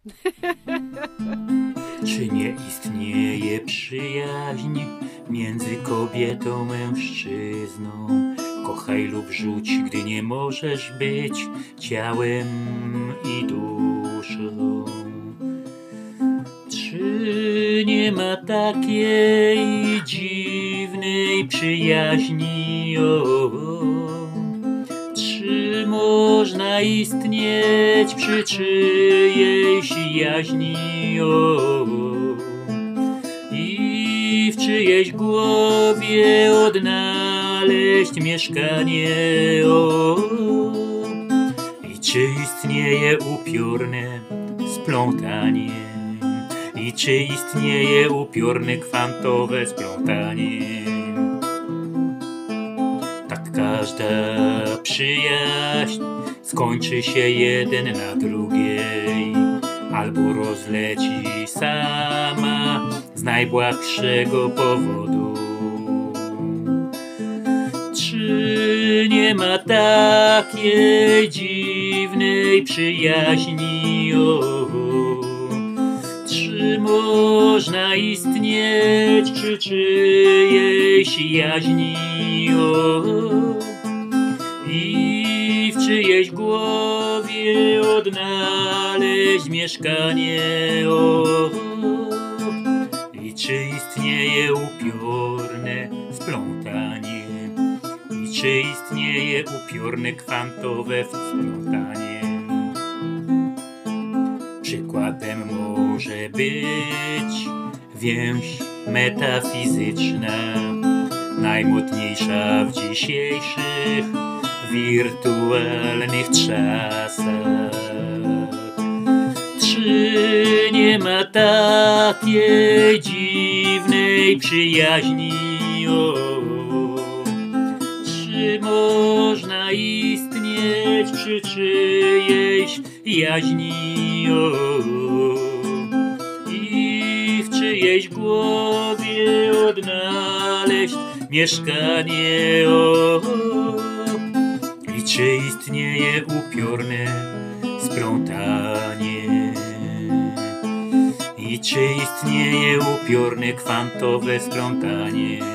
Czy nie istnieje przyjaźń między kobietą, mężczyzną? Kochaj lub rzuć, gdy nie możesz być ciałem i duszą. Czy nie ma takiej dziwnej przyjaźni? Czy można istnieć przy czyjejś jaźni? I w czyjejś głowie odnaleźć mieszkanie? I czy istnieje upiorne splątanie? I czy istnieje upiorne kwantowe splątanie? Tak każda przyjaźń skończy się jeden na drugiej, albo rozleci sama z najbłahszego powodu. Czy nie ma takiej dziwnej przyjaźni? Czy można istnieć przy czyjejś jaźni? I w czyjejś głowie odnaleźć mieszkanie? I czy istnieje upiorne splątanie? I czy istnieje upiorne kwantowe splątanie? Przykładem może być więź metafizyczna, najmocniejsza w dzisiejszych wirtualnych czasach. Czy nie ma takiej dziwnej przyjaźni? Czy można istnieć przy czyjejś jaźni? I w czyjejś głowie odnaleźć mieszkanie? I czy istnieje upiorne splątanie? I czy istnieje upiorne kwantowe splątanie?